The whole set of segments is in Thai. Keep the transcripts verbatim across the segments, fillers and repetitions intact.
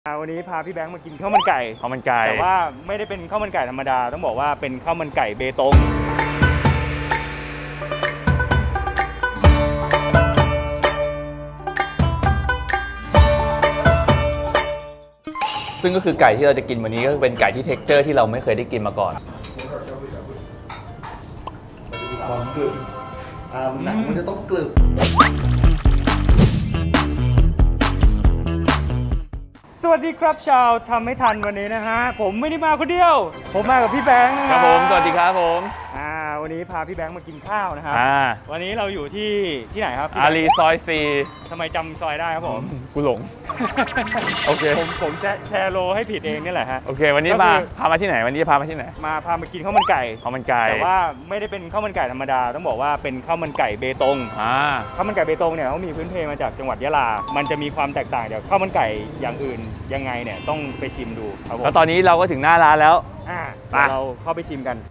วันนี้พาพี่แบงค์มากินข้าวมันไก่ข้าวมันไก่แต่ว่าไม่ได้เป็นข้าวมันไก่ธรรมดาต้องบอกว่าเป็นข้าวมันไก่เบตงซึ่งก็คือไก่ที่เราจะกินวันนี้ก็เป็นไก่ที่เท็กเจอร์ที่เราไม่เคยได้กินมาก่อนความกรึบหนังมันจะต้องกรึบสวัสดีครับชาวทำไม่ทันวันนี้นะฮะผมไม่ได้มาคนเดียวผมมากับพี่แบงค์นะครับผมสวัสดีครับผมอ่าวันนี้พาพี่แบงค์มากินข้าวนะครับวันนี้เราอยู่ที่ที่ไหนครับอารีซอยซีทำไมจำซอยได้ครับผมกูหลงโอเคผมผมแชร์โลให้ผิดเองนี่แหละฮะโอเควันนี้มาพามาที่ไหนวันนี้พามาที่ไหนมาพามากินข้าวมันไก่ข้าวมันไก่แต่ว่าไม่ได้เป็นข้าวมันไก่ธรรมดาต้องบอกว่าเป็นข้าวมันไก่เบตงอ่าข้าวมันไก่เบตงเนี่ยเขามีพื้นเพมาจากจังหวัดยะลามันจะมีความแตกต่างจากข้าวมันไก่อย่างอื่นยังไงเนี่ยต้องไปชิมดูครับผมแล้วตอนนี้เราก็ถึงหน้าร้านแล้วอ่าเราเข้าไปชิมกัน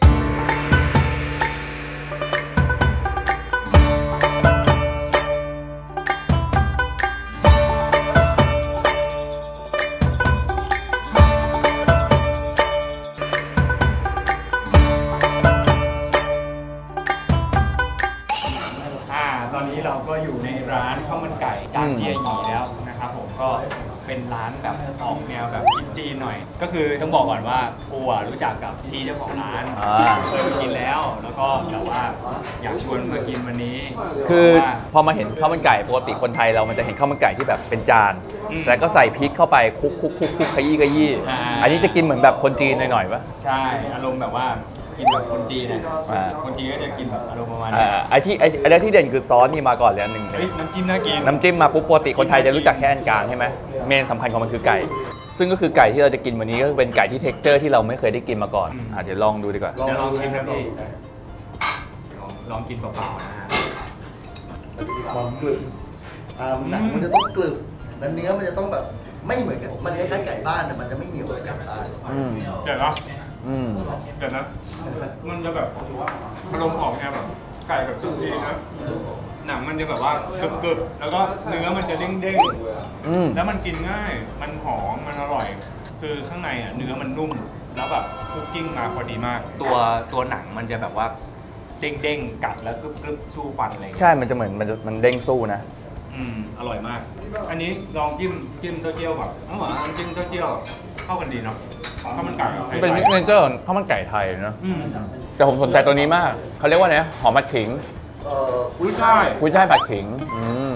ตอนนี้เราก็อยู่ในร้านข้าวมันไก่จางเจียหยีแล้วนะครับผมก็เป็นร้านแบบออกแนวแบบจีนๆหน่อยก็คือต้องบอกก่อนว่ากูรู้จักกับพี่เจ้าของร้านเคยไปกินแล้วแล้วก็แต่ว่าอยากชวนมากินวันนี้คือพอมาเห็นข้าวมันไก่ปกติคนไทยเรามันจะเห็นข้าวมันไก่ที่แบบเป็นจานแล้วก็ใส่พริกเข้าไปคลุกคุกคุกคุกขยี้ขยี้อันนี้จะกินเหมือนแบบคนจีนหน่อยๆปะใช่อารมณ์แบบว่ากินแบบคนจีนเนี่ยคนจีนก็จะกินแบบอารมณ์ประมาณนี้ไอ้ที่ไอ้ไอ้ที่เด่นคือซอสนี่มาก่อนเลยอันหนึ่งน้ำจิ้มน่ากินน้ำจิ้มมาปุ๊บปกติคนไทยจะรู้จักแค่อันกลางใช่ไหมเมนสำคัญของมันคือไก่ซึ่งก็คือไก่ที่เราจะกินวันนี้ก็เป็นไก่ที่เท็กเจอร์ที่เราไม่เคยได้กินมาก่อนอ่ะเดี๋ยวลองดูดีกว่าเดี๋ยวลองชิมนะพี่ลองกินเปล่าๆนะฮะความกรึบหนังมันจะต้องกรึบแล้วเนื้อมันจะต้องแบบไม่เหมือนกันมันคล้ายๆไก่บ้านแต่มันจะไม่เหนียวจับได้เดี๋ยวนะเดี๋ยวนะมันจะแบบอารมณ์ของแนวแบบไก่แบบจีนนะหนังมันจะแบบว่ากรึบๆแล้วก็เนื้อมันจะเด้งๆแล้วมันกินง่ายมันหอมมันอร่อยคือข้างในอ่ะเนื้อมันนุ่มแล้วแบบคุกกิ้งมาพอดีมากตัวตัวหนังมันจะแบบว่าเด้งๆกัดแล้วกรึบๆสู้ฟันอะไรใช่มันจะเหมือนมันจะมันเด้งสู้นะอืมอร่อยมากอันนี้ลองจิ้มจิ้มเต้าเจี้ยวแบบอ๋อจิ้มเต้าเจี้ยวเข้ากันดีเนาะข้าวมันไก่เป็นมิกเนเจอร์ข้าวมันไก่ไทยนะแต่ผมสนใจตัวนี้มากเขาเรียกว่าไงหอมผัดขิงเอ่อกุ้ยช่ายกุ้ยช่ายผัดขิงอืม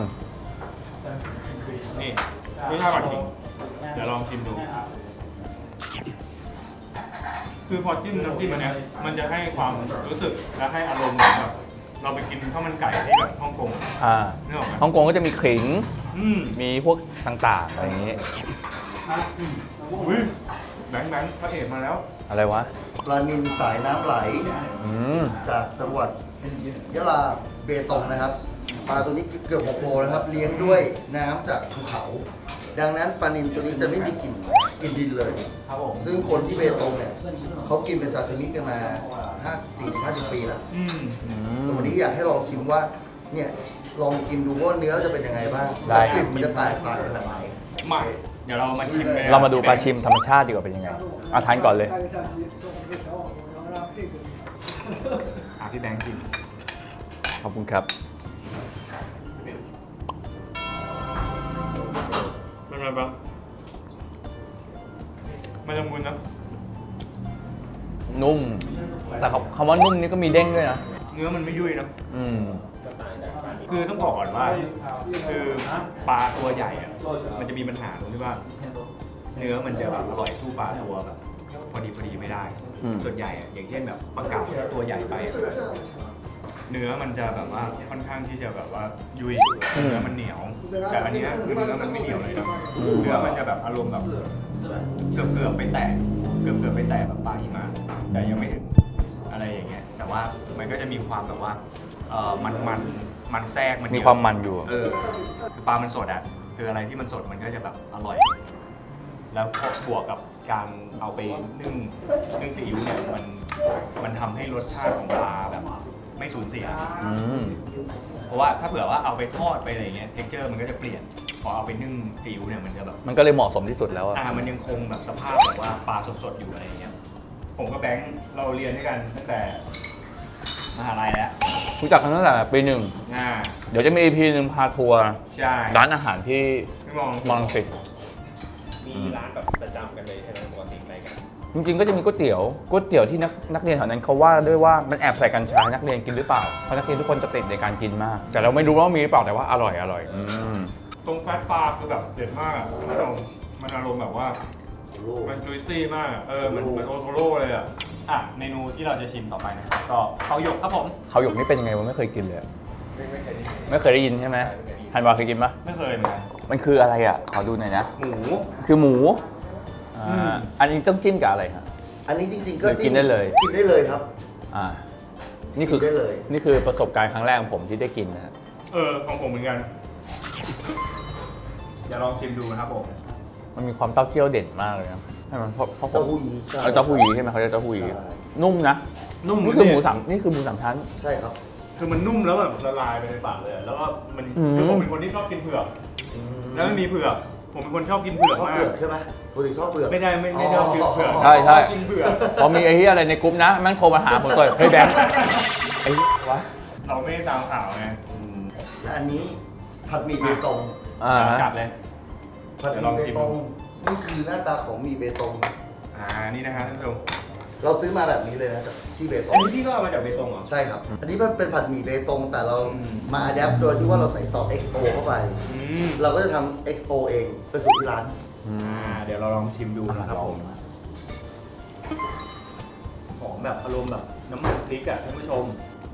นี่กุ้ยช่ายผัดขิงเดี๋ยวลองชิมดูคือพอจิ้มน้ำจิ้มอันเนี้ยมันจะให้ความรู้สึกและให้อารมณ์แบบเราไปกินข้าวมันไก่ที่แบบฮ่องกงอ่าฮ่องกงก็จะมีขิงมีพวกต่างๆอะไรอย่างนี้แบงค์แบงค์พระเอกมาแล้วอะไรวะปลานิลสายน้ำไหลจากจังหวัดยะลาเบตงนะครับปลาตัวนี้เกือบหกโลนะครับเลี้ยงด้วยน้ำจากภูเขาดังนั้นปลานิลตัวนี้จะไม่มีกลิ่นกลิ่นดินเลยซึ่งคนที่เบตงเนี่ยเขากินเป็นซาซิมิกันมาห้าสิบ ห้าสิบปีแล้ววันนี้อยากให้ลองชิมว่าเนี่ยลองกินดูว่าเนื้อจะเป็นยังไงบ้างกลิ่นมันจะแตกต่างขนาดไหนใหม่เดี๋ยวเรามาชิมเรามาดูปลาชิมธรรมชาติดีกว่าเป็นยังไงเอาทานก่อนเลยอ่ะพี่แบงค์กินขอบคุณครับเป็นไงบ้างมันละมุนนะนุ่มแต่คำว่านุ่มนี่ก็มีเด้งด้วยนะเนื้อมันไม่ยุ่ยนะอืมคือต้องบอกก่อนว่าคือปลาตัวใหญ่อะมันจะมีปัญหาตรงที่ว่าเนื้อมันจะแบบอร่อยสู้ปลาตัวแบบพอดีพอดีไม่ได้ส่วนใหญ่อะอย่างเช่นแบบปลาเก๋าตัวใหญ่ไปเนื้อมันจะแบบว่าค่อนข้างที่จะแบบว่ายุ่ยเนื้อมันเหนียวแต่อันนี้คือเนื้อมันไม่เหนียวเลยนะเนื้อมันจะแบบอารมณ์แบบเกือบเกือบไปแตกเกือบเกือบไปแตกแบบปลาหิมะแต่ยังไม่ถึงอะไรอย่างเงี้ยแต่ว่ามันก็จะมีความแบบว่าเออมันมันมันแทรกมันมีความมันอยู่เออคือปลามันสดอ่ะคืออะไรที่มันสดมันก็จะแบบอร่อยแล้วบวกกับการเอาไปนึ่งนึ่งซีอิ๊วเนี่ยมันมันทำให้รสชาติของปลาแบบไม่สูญเสียเพราะว่าถ้าเผื่อว่าเอาไปทอดไปอะไรเงี้ยเท็กเจอร์มันก็จะเปลี่ยนพอเอาไปนึ่งซีอิ๊วเนี่ยมันจะแบบมันก็เลยเหมาะสมที่สุดแล้วอะอ่ามันยังคงแบบสภาพแบบว่าปลาสดๆอยู่อะไรอย่างเงี้ยผมกับแบงค์เราเรียนด้วยกันตั้งแต่มหาลัยแล้วรู้จักกันตั้งแต่ปีหนึ่งอ่าเดี๋ยวจะมี อี พี หนึ่งพาทัวร์ใช่ร้านอาหารที่พี่มองมอลังสิตมีร้านแบบประจำกันเลยใช่ไหมปกติไปกันจริงๆก็จะมีก๋วยเตี๋ยวก๋วยเตี๋ยวที่นักนักเรียนแถวนั้นเขาว่าด้วยว่ามันแอบใส่กัญชานักเรียนกินหรือเปล่าเพราะนักเรียนทุกคนจะติดในการกินมาก แต่เราไม่รู้ว่ามีหรือเปล่าแต่ว่าอร่อยอร่อยอืมตรงแฟตปลาคือแบบเด็ดมากอ่ะมันอารมณ์มันอารมณ์แบบว่ามันจุยซี่มากอะเออมันมันโอโทโร่เลยอ่ะอ่ะเมนูที่เราจะชิมต่อไปนะครับก็ข้าวหยกครับผมเขาวหยกนี่เป็นยังไงวะไม่เคยกินเลยอะไม่ไม่เคยได้ยินไม่เคยได้ยินใช่ไหมฮันวาเคยกินปะไม่เคยเหมือนกันมันคืออะไรอ่ะขอดูหน่อยนะหมูคือหมูอือ่าม อันนี้ต้องจิ้มกับอะไรฮะอันนี้จริงๆก็หรือกินได้เลยกินได้เลยครับอ่านี่คือกินได้เลยนี่คือประสบการณ์ครั้งแรกของผมที่ได้กินนะฮะเออของผมเหมือนกันเดี๋ยวลองชิมดูนะครับผมมันมีความเต้าเจี้ยวเด่นมากเลยนะใช่ไหมเพราะเพราะผมเต้าหู้ยี้ใช่เออเต้าหู้ยี้ใช่ไหมเขาเรียกเต้าหู้ยี้ใช่นุ่มนะนุ่มนี่คือหมูสามนี่คือหมูสามชั้นใช่ครับคือมันนุ่มแล้วแบบละลายไปในปากเลยอะแล้วก็มันอืมคือผมเป็นคนที่ชอบกินเผือกแล้วไม่มีเผือกผมเป็นคนชอบกินเผือกชอบมาเปลืกอกใช่ไหมปกติชอบเปลือกไม่ได้ไม่ไม่ชอบกินเผือกใช่ใช่กินเผือกพอมีไอ้ที่อะไรในกรุ๊ปนะแม่งโทรมาหาผมเลยเฮ้ยแบงค์ไอ้วะเราไม่ได้ตามข่าวไงและอันนี้ผัดหมี่เบตงอ่าจัดเลยผัดหเดี๋ยวลมี่องเบชิมตงนี่คือหน้าตาของหมี่เบตงอ่านี่นะฮะท่านผู้ชมเราซื้อมาแบบนี้เลยนะจากที่เบตอันงนี้พี่ก็เอามาจากเบตงเหรอใช่ครับ อันนี้มันเป็นผัดหมี่เบตง แต่เราอืมมาอัดแอปโดยที่ว่าเราใส่ซอส เอ็กซ์ โอ เข้าไปอืมเราก็จะทำ เอ็กซ์ โอ เองเป็นสูตรที่ร้านอือ่าม เดี๋ยวเราลองชิมดูนะครับผมหอมแบบอารมณ์แบบน้ำมันพริกอะท่านผู้ชม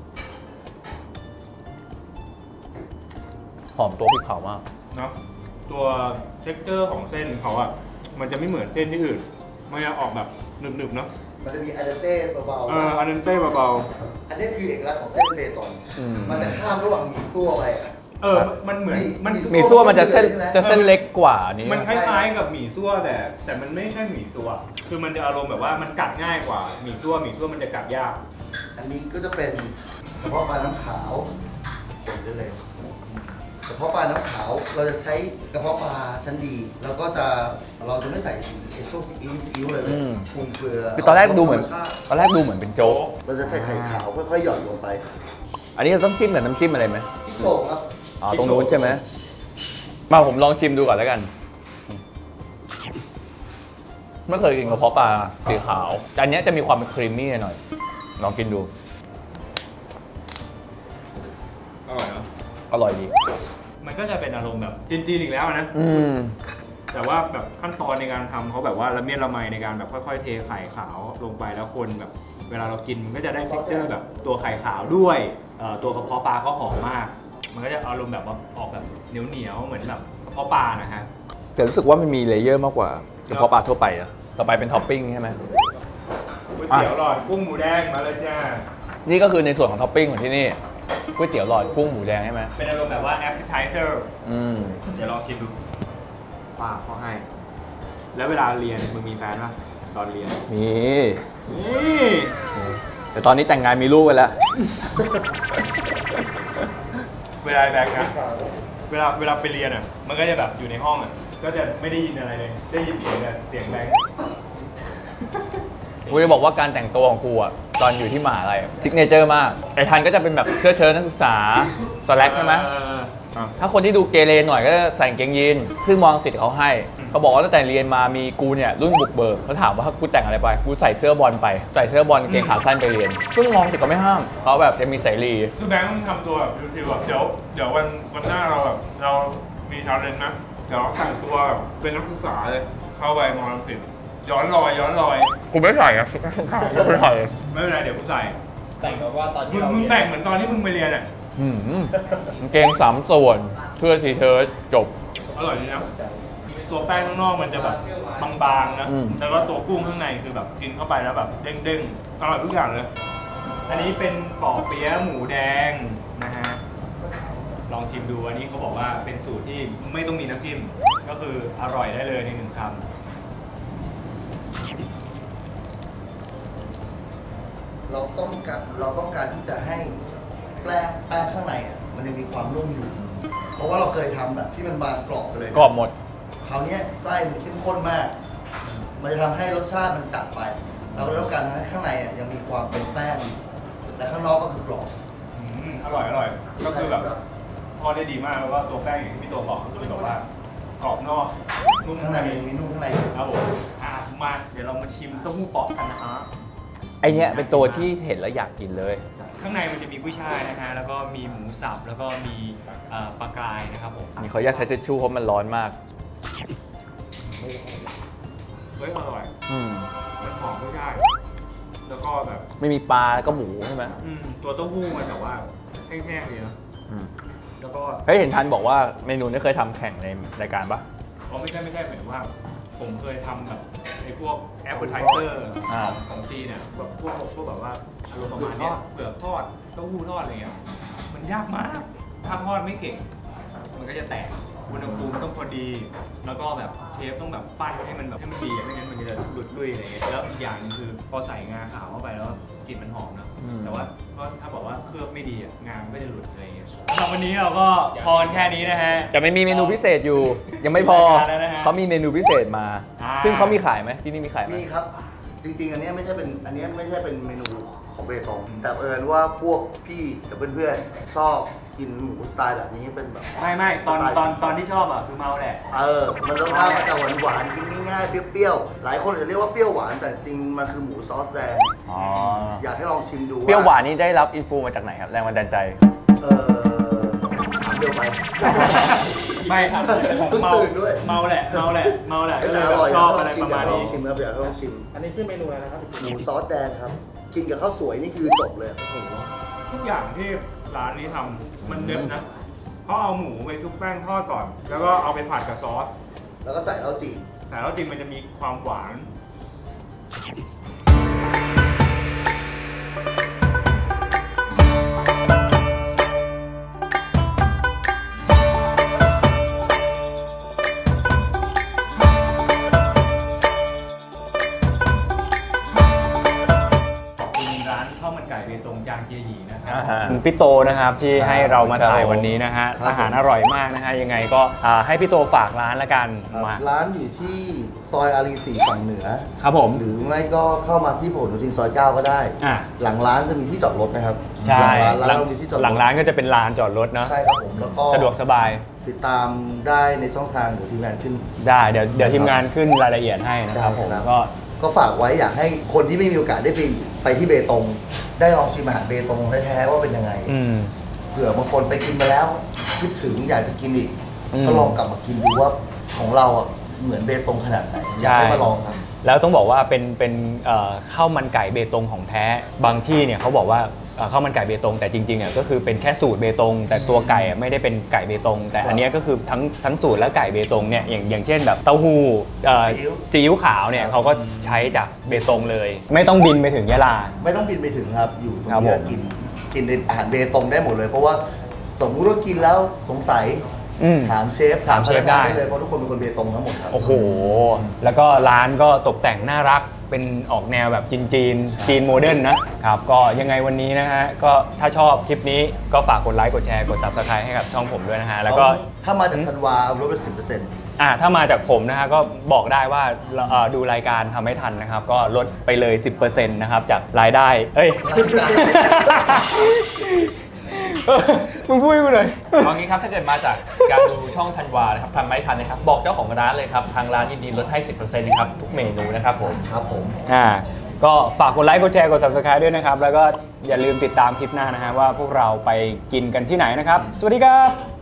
หอมตัวพริกเผามากเนาะตัวเท็กเจอร์ของเส้นเขาอะมันจะไม่เหมือนเส้นที่อื่นมันจะออกแบบหนึบๆเนาะมันจะมีอันเดนเต้เบาเอออันนั้นเต้เบาๆอันนี้คือเอกลักษณ์ของเส้นเบตงอืมมันจะข้ามระหว่างหมี่ซั่วไปอะๆเออมันเหมือนมันมีหมีซั่วมันจะเส้นใช่ไหมจะเส้นเล็กกว่านี้มันคล้ายๆกับหมี่ซั่วแต่ แต่มันไม่ใช่หมี่ซั่วคือมันจะอารมณ์แบบว่ามันกัดง่ายกว่าหมี่ซั่วหมี่ซั่วมันจะกัดยากอันนี้ก็จะเป็นกระเพาะปลาน้ำขาวคนได้เลยกระเพาะปลาน้ำขาวเราจะใช้กระเพาะปลาชั้นดี แล้วก็จะเราจะไม่ใส่สีไอ้พวกซีอิ๊วซีอิ๊วเลยเลยปรุงเกลือคือตอนแรกดูเหมือนธรรชาติตอนแรกดูเหมือนเป็นโจ๊กเราจะใส่ไข่ขาวค่อยๆหย่อนลงไปอันนี้เราต้องจิ้มกับน้ำจิ้มอะไรไหมโชว์ครับอ๋อตรงนู้นใช่ไหมมาผมลองชิมดูก่อนแล้วกันไม่เคยกินกระเพาะปลาสีขาวแต่อันเนี้ยจะมีความเป็นครีมมี่หน่อยลองกินดูอร่อยเนาะอร่อยดีมันก็จะเป็นอารมณ์แบบจีนๆอีกแล้วนะอืมแต่ว่าแบบขั้นตอนในการทำเขาแบบว่าละเมียดละไมในการแบบค่อยๆ เทไข่ขาวลงไปแล้วคนแบบ เวลาเรากินมันก็จะได้ texture แบบตัวไข่ขาวด้วยเอ่อตัวกระเพาะปลาก็หอมมาก มันก็จะอารมณ์แบบว่าออกแบบเหนียวๆเหมือนแบบกระเพาะปลานะฮะแต่รู้สึกว่ามันมีเลเยอร์มากกว่ากระเพาะปลาทั่วไปอะต่อไปเป็นท็อปปิ้งใช่ไหมก๋วยเตี๋ยวหลอดกุ้งหมูแดงมาเลยจ้านี่ก็คือในส่วนของท็อปปิ้งของที่นี่ก๋วยเตี๋ยวหลอดกุ้งหมูแดงใช่ไหมเป็นอารมณ์แบบว่า appetizer อืมเดี๋ยวลองชิมดูป้าเขาให้ แล้วเวลาเรียนมึงมีแฟนป่ะตอนเรียนมีนี่แต่ตอนนี้แต่งงานมีลูกไปแล้วเวลาแบงค์นะเวลาเวลาไปเรียนอ่ะมันก็จะแบบอยู่ในห้องอ่ะก็จะไม่ได้ยินอะไรเลยได้ยินเสียงแต่เสียงแบงค์กูจะบอกว่าการแต่งตัวของกูอะตอนอยู่ที่มหาลัยซิกเนเจอร์มากไอ้ทันก็จะเป็นแบบเสื้อเชิ้ตนักศึกษาสแลกใช่ไหมเออเออถ้าคนที่ดูเกเรหน่อยก็ใส่กางเกงยีนซึ่งมองสิทธิ์เขาให้เขาบอกว่าตั้งแต่เรียนมามีกูเนี่ยรุ่นบุกเบิกเขาถามว่ากูแต่งอะไรไปกูใส่เสื้อบอลไปใส่เสื้อบอลกางเกงขาสั้นไปเรียนซึ่งมองสิทธิ์เขาไม่ห้ามเขาแบบจะมีเสรีคือแบงค์ต้องทำตัวแบบฟิวๆแบบเดี๋ยวเดี๋ยววันวันหน้าเราแบบเรามีชาเลนจ์นะเดี๋ยวเราแต่งตัวแบบเป็นนักศึกษาเลยเข้าไปมอลังสิตย้อนรอยย้อนรอยกูไม่ใส่อะไม่ใส่ไม่เป็นไรเดี๋ยวกูใส่แต่งแบบว่าตอนมึที่งเรามึงเรียนแต่งเหมือนตอนที่มึงไปเรียนอ่ะหืมกางเกงสามส่วนเสื้อทีเชิ้ตจบอร่อยดีนะตัวแป้งข้างนอกมันจะแบบบางๆนะอืมแล้วก็ตัวกุ้งข้างในคือแบบกินเข้าไปแล้วแบบเด้งๆอร่อยทุกอย่างเลย อันนี้เป็นปอเปี๊ยะหมูแดงนะฮะลองชิมดูอันนี้เขาบอกว่าเป็นสูตรที่ไม่ต้องมีน้ำจิ้มก็คืออร่อยได้เลยในหนึ่งคำเราต้องการเราต้องการที่จะให้แป้งแป้งข้างในอ่ะมันยังมีความนุ่มอยู่เพราะว่าเราเคยทำแบบที่มันบางกรอบไปเลยกรอบหมดคราวนี้ไส้มันเข้มข้นมาก มันจะทำให้รสชาติมันจัดไป เราก็ต้องการให้ข้างในอ่ะยังมีความเป็นแป้งแต่ข้างนอกก็คือกรอบอืมอร่อยอร่อยก็คือแบบทอดได้ดีมากแล้วก็ตัวแป้งอย่างที่พี่ตัวบอกก็คือแบบว่ากรอบนอกนุ่มข้างในมันยังมีนุ่มข้างในอยู่ครับผมอ่ะมาเดี๋ยวเรามาชิมเต้าหู้เปาะกันนะฮะไอเนี้ยเป็นตัวที่เห็นแล้วอยากกินเลยข้างในมันจะมีกุ้ยช่ายนะฮะแล้วก็มีหมูสับแล้วก็มีเอ่อปลากรายนะครับผมนี่เขาอยากใช้เจชชู่เพราะมันร้อนมากเฮ้ยอร่อยอืมมันหอมกุ้ยช่ายแล้วก็แบบไม่มีปลาแล้วก็หมูใช่ไหมอืมตัวเต้าหู้มันแบบว่าแห้งๆดีนะอืมแล้วก็เฮ้ยเห็นทันบอกว่าเมนูนี้เคยทำแข่งในรายการปะอ๋อไม่ใช่ไม่ใช่หมายถึงว่า ผมเคยทำแบบไอ้พวกแอปเปิลไทเซอร์อ่าของจีนเนี่ยแบบพวกพวกแบบว่าอารมณ์ประมาณเนี้ยเปลือกทอดเต้าหู้ทอดอะไรเงี้ยมันยากมากถ้าทอดไม่เก่ง มันก็จะแตกอุณหภูมิต้องพอดี แล้วก็แบบเทปต้องแบบปั้นให้มันแบบให้มันดีอะไม่งั้นมันจะหลุดลุ่ยอะไรเงี้ยแล้วอีกอย่างหนึงคือพอใส่งาขาวเข้าไปแล้วกลิ่นมันหอมนะแต่ว่าก็ถ้าบอกว่าเคลือบไม่ดีอะงามันก็จะหลุดอะไรเงี้ยสำหรับวันนี้เราก็พอกันแค่นี้นะฮะแต่ไม่มีเมนูพิเศษอยู่ ยังไม่พอรายการแล้วนะฮะเขามีเมนูพิเศษมาอ่าซึ่งเขามีขายไหมที่นี่มีขายไหมนี่ครับ จริงๆ อันเนี้ยไม่ใช่เป็นอันเนี้ยไม่ใช่เป็นเมนูของเบตงแต่เอิญว่าพวกพี่กับเพื่อนๆชอบกินหมูสไตล์แบบนี้เป็นแบบไม่ไม่ตอนตอนตอนที่ชอบอ่ะคือเมาแหละเออ มันรสชาติมันจะหวานๆ กินง่ายๆ เปรี้ยวๆ หลายคนอาจจะเรียกว่าเปรี้ยวหวาน แต่จริงมันคือหมูซอสแดงอ๋ออยากให้ลองชิมดูเปรี้ยวหวานนี่ได้รับอินฟูมาจากไหนครับ แรงบันดาลใจเออถามเดียวไปไม่ครับเพิ่งเมาตื่นด้วยเมาแหละเมาแหละเมาแหละก็เลแต่ยอแบบร่อยชอยาอก บให้อะไรลองชิปมระอยากมาณให้ลองนี้ชิมครับอยากให้ลองชิมอันนี้ชื่อเมนูอะไรนะครับหมูซอสแดงครับ กินกับข้าวสวยนี่คือจบเลยโอ้โหทุกอย่างที่ร้านนี้ทำมันเด็ดนะเขาเอาหมูไปชุบแป้งทอดก่อน แล้วก็เอาไปผัดกับซอสแล้วก็ใส่เหล้าจีนแต่แล้วจริงมันจะมีความหวาน ขอบคุณร้านข้าวมันไก่เบตงจางเจียหยีนะครับอ่าฮะพี่โตนะครับที่ให้เรามาถ่ายวันนี้นะฮะครับอาหารอร่อยมากนะฮะยังไงก็อ่าให้พี่โตฝากร้านละกันครับมาร้านอยู่ที่ซอยอารีสี่ฝั่งเหนือครับผมหรือไม่ก็เข้ามาที่ผลโยธินซอยเก้าก็ได้อ่ะหลังร้านจะมีที่จอดรถนะครับใช่หลังร้านร้านเรามีที่จอดรถหลังร้านก็จะเป็นลานจอดรถเนาะใช่ครับผมแล้วก็สะดวกสบายติดตามได้ในช่องทางเดี๋ยวทีมงานขึ้นได้เดี๋ยวเดี๋ยวทีมงานขึ้นรายละเอียดให้นะครับได้ผมครับก็ก็ฝากไว้อยากให้คนที่ไม่มีโอกาสได้ไปไปที่เบตง ได้ลองชิมอาหารเบตงแท้ๆว่าเป็นยังไงอืมเผื่อบางคนไปกินมาแล้วคิดถึงอยากจะกินอีกอืมก็ลองกลับมากินดูว่าของเราอ่ะเหมือนเบตงขนาดไหนอยากให้มาลองครับแล้วต้องบอกว่าเป็นเป็นเอ่อข้าวมันไก่เบตงของแท้บางที่เนี่ยเขาบอกว่าเอ่อข้าวมันไก่เบตงแต่จริงๆอ่ะก็คือเป็นแค่สูตรเบตง แต่ตัวไก่อ่ะไม่ได้เป็นไก่เบตง แต่อันเนี้ยก็คือทั้งทั้งสูตรและไก่เบตงเนี่ยอย่างอย่างเช่นแบบเต้าหู้เอ่อซีอิ๊วซีอิ๊วขาวเนี่ยเขาก็ใช้จากเบตงเลย ไม่ต้องบินไปถึงยะลาไม่ต้องบินไปถึงครับ อยู่ตรงครับนี้ผมกินกินอาหารเบตงได้หมดเลย เพราะว่าสมมติว่ากินแล้วสงสัยอืมถามเชฟถามถามพเชฟนักงานได้ได้เลยเพราะทุกคนเป็นคนเบตงทั้งหมดครับโอ้โห แล้วก็ร้านก็ตกแต่งน่ารัก เป็นออกแนวแบบจีนจีนๆจีนโมเดิร์นนะครับ ก็ยังไงวันนี้นะฮะ ก็ถ้าชอบคลิปนี้ก็ฝากกดไลค์ กดแชร์ กด ซับสไครบ์ ให้กับช่องผมด้วยนะฮะ แล้วก็ถ้ามาจากธันวาลดไปสิบเปอร์เซ็นต์อ่าถ้ามาจากผมนะฮะ ก็บอกได้ว่าเอ่อดูรายการทำไม่ทันนะครับ ก็ลดไปเลย สิบเปอร์เซ็นต์ นะครับ จากรายได้ เอ้ย เออมึงพูดให้กูหน่อยเอางี้ครับ ถ้าเกิดมาจากการดูช่องธันวานะครับทำไม่ทันนะครับ บอกเจ้าของร้านเลยครับ ทางร้านยินดีลดให้ สิบเปอร์เซ็นต์ นะครับ ทุกเมนูนะครับผมครับผมอ่าก็ฝากกดไลค์ กดแชร์ กด ซับสไครบ์ ด้วยนะครับ แล้วก็อย่าลืมติดตามคลิปหน้านะฮะว่าพวกเราไปกินกันที่ไหนนะครับ สวัสดีครับ